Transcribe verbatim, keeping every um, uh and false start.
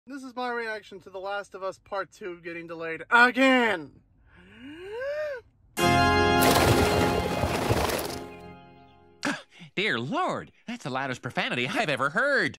This is my reaction to The Last of Us Part two getting delayed again. Dear Lord, that's the loudest profanity I've ever heard.